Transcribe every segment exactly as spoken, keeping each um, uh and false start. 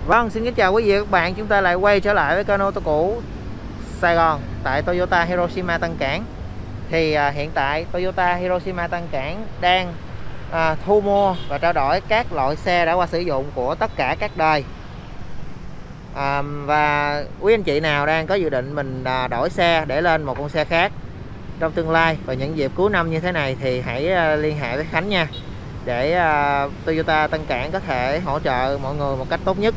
Vâng, xin kính chào quý vị và các bạn. Chúng ta lại quay trở lại với kênh ô tô cũ Sài Gòn tại Toyota Hiroshima Tân Cảng. Thì à, hiện tại Toyota Hiroshima Tân Cảng đang à, thu mua và trao đổi các loại xe đã qua sử dụng của tất cả các đời. à, Và quý anh chị nào đang có dự định mình à, đổi xe để lên một con xe khác trong tương lai và những dịp cuối năm như thế này thì hãy à, liên hệ với Khánh nha, để à, Toyota Tân Cảng có thể hỗ trợ mọi người một cách tốt nhất.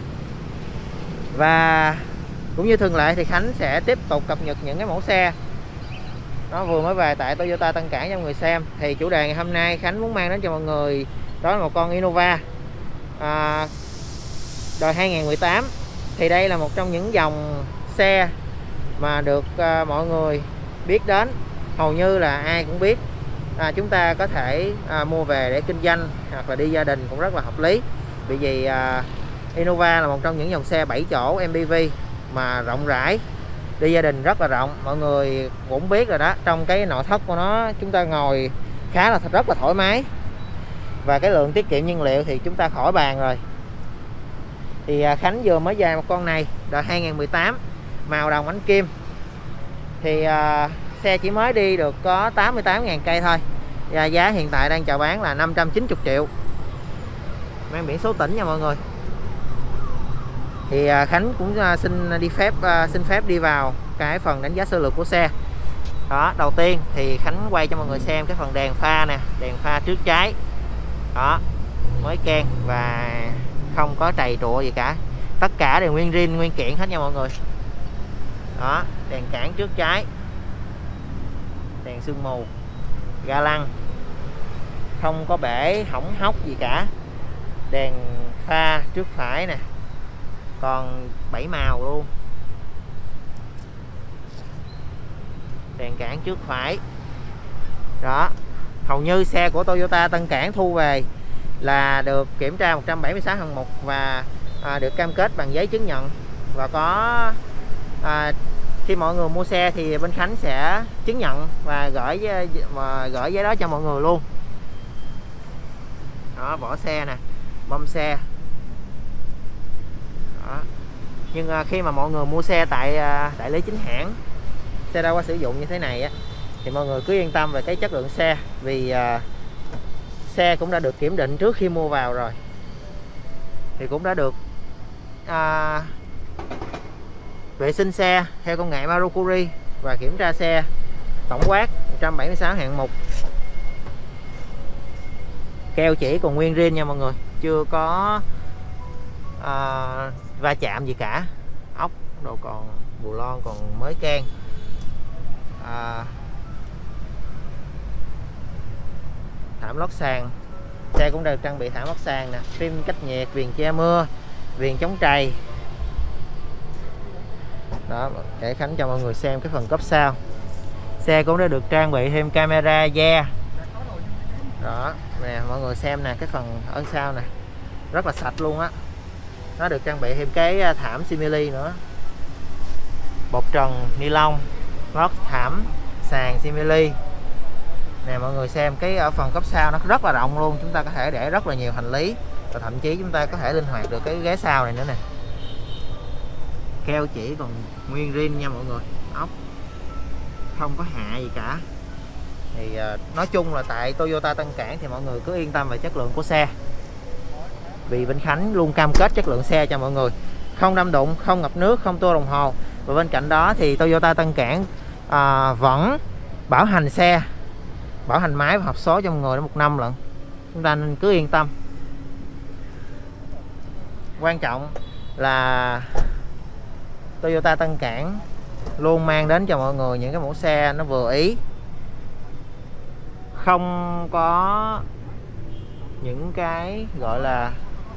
Và cũng như thường lệ thì Khánh sẽ tiếp tục cập nhật những cái mẫu xe nó vừa mới về tại Toyota Tân Cảng cho mọi người xem. Thì chủ đề ngày hôm nay Khánh muốn mang đến cho mọi người đó là một con Innova à, đời hai nghìn mười tám. Thì đây là một trong những dòng xe mà được à, mọi người biết đến, hầu như là ai cũng biết. à, Chúng ta có thể à, mua về để kinh doanh hoặc là đi gia đình cũng rất là hợp lý. Bởi vì à, Innova là một trong những dòng xe bảy chỗ em pê vê mà rộng rãi, đi gia đình rất là rộng. Mọi người cũng biết rồi đó, trong cái nội thất của nó chúng ta ngồi khá là rất là thoải mái, và cái lượng tiết kiệm nhiên liệu thì chúng ta khỏi bàn rồi. Thì Khánh vừa mới về một con này đời hai nghìn mười tám màu đồng ánh kim. Thì à, xe chỉ mới đi được có tám mươi tám nghìn cây thôi, và giá hiện tại đang chào bán là năm trăm chín mươi triệu, mang biển số tỉnh nha mọi người. Thì Khánh cũng xin đi phép xin phép đi vào cái phần đánh giá sơ lược của xe. Đó, đầu tiên thì Khánh quay cho mọi người xem cái phần đèn pha nè, đèn pha trước trái. Đó, mới keng và không có trầy trụa gì cả. Tất cả đều nguyên zin, nguyên kiện hết nha mọi người. Đó, đèn cản trước trái, đèn sương mù, ga lăng, không có bể hỏng hóc gì cả. Đèn pha trước phải nè, còn bảy màu luôn. Đèn cản trước phải. Đó, hầu như xe của Toyota Tân Cảng thu về là được kiểm tra một trăm bảy mươi sáu hạng mục và à, được cam kết bằng giấy chứng nhận. Và có à, khi mọi người mua xe thì bên Khánh sẽ chứng nhận và gửi mà gửi giấy đó cho mọi người luôn. Đó, vỏ xe nè, mâm xe. Đó. Nhưng à, khi mà mọi người mua xe tại à, đại lý chính hãng, xe đã qua sử dụng như thế này á, thì mọi người cứ yên tâm về cái chất lượng xe. Vì à, xe cũng đã được kiểm định trước khi mua vào rồi, thì cũng đã được à, vệ sinh xe theo công nghệ Marucuri và kiểm tra xe tổng quát một trăm bảy mươi sáu hạng mục. Keo chỉ còn nguyên zin nha mọi người, chưa có à, va chạm gì cả. Ốc đồ còn bù lon còn mới can. à, Thảm lót sàn, xe cũng được trang bị thảm lót sàn nè, phim cách nhiệt, viền che mưa, viền chống trầy. Đó, để Khánh cho mọi người xem cái phần cốp sau. Xe cũng đã được trang bị thêm camera da. Đó nè mọi người xem nè, cái phần ấn sau nè rất là sạch luôn á. Nó được trang bị thêm cái thảm simili nữa, bột trần ni lông, lót thảm sàn simili. Nè mọi người xem cái ở phần cốp sau nó rất là rộng luôn, chúng ta có thể để rất là nhiều hành lý, và thậm chí chúng ta có thể linh hoạt được cái ghế sau này nữa nè. Keo chỉ còn nguyên zin nha mọi người, ốc không có hạ gì cả. Thì uh, nói chung là tại Toyota Tân Cảng thì mọi người cứ yên tâm về chất lượng của xe, vì bên Khánh luôn cam kết chất lượng xe cho mọi người, không đâm đụng, không ngập nước, không tua đồng hồ. Và bên cạnh đó thì Toyota Tân Cảng uh, vẫn bảo hành xe, bảo hành máy và hộp số cho mọi người đến một năm lận. Chúng ta nên cứ yên tâm. Quan trọng là Toyota Tân Cảng luôn mang đến cho mọi người những cái mẫu xe nó vừa ý, không có những cái gọi là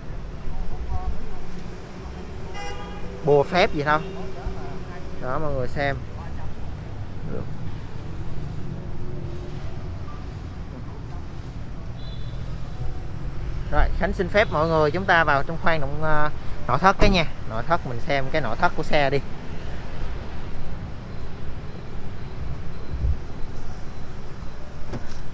bùa phép gì đâu. Đó mọi người xem. Rồi Khánh xin phép mọi người chúng ta vào trong khoang động uh, nội thất cái nha. Nội thất mình xem cái nội thất của xe đi.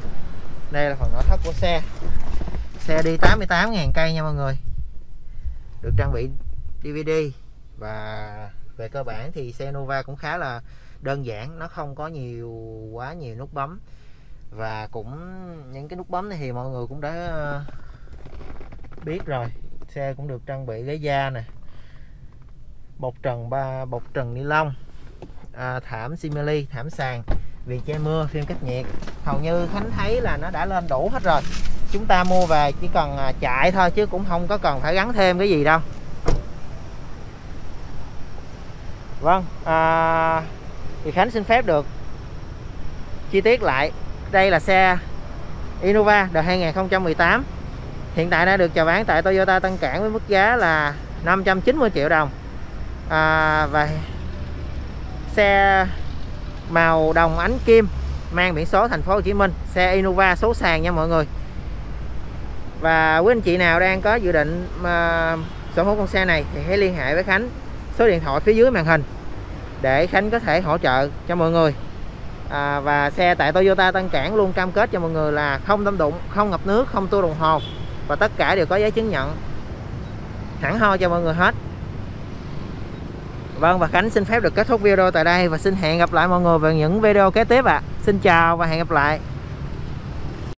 Đây là phần nội thất của xe. Xe đi tám mươi tám nghìn cây nha mọi người. được trang bị đê vê đê. Và về cơ bản thì xe Innova cũng khá là đơn giản, nó không có nhiều quá nhiều nút bấm, và cũng những cái nút bấm này thì mọi người cũng đã biết rồi. Xe cũng được trang bị ghế da nè, bọc trần ba bọc trần ni lông, à, thảm simili, thảm sàn, viền che mưa, phim cách nhiệt. Hầu như Khánh thấy là nó đã lên đủ hết rồi, chúng ta mua về chỉ cần chạy thôi chứ cũng không có cần phải gắn thêm cái gì đâu. Vâng, à, thì Khánh xin phép được chi tiết lại. Đây là xe Innova đời hai không một tám, hiện tại đã được chào bán tại Toyota Tân Cảng với mức giá là năm trăm chín mươi triệu đồng. à, Và xe màu đồng ánh kim, mang biển số thành phố Hồ Chí Minh, xe Innova số sàn nha mọi người. Và quý anh chị nào đang có dự định mà sở hữu con xe này thì hãy liên hệ với Khánh, số điện thoại phía dưới màn hình để Khánh có thể hỗ trợ cho mọi người. à, Và xe tại Toyota Tân Cảng luôn cam kết cho mọi người là không đâm đụng, không ngập nước, không tua đồng hồ, và tất cả đều có giấy chứng nhận hẳn hoi cho mọi người hết. Vâng, và Khánh xin phép được kết thúc video tại đây và xin hẹn gặp lại mọi người vào những video kế tiếp ạ. À. Xin chào và hẹn gặp lại.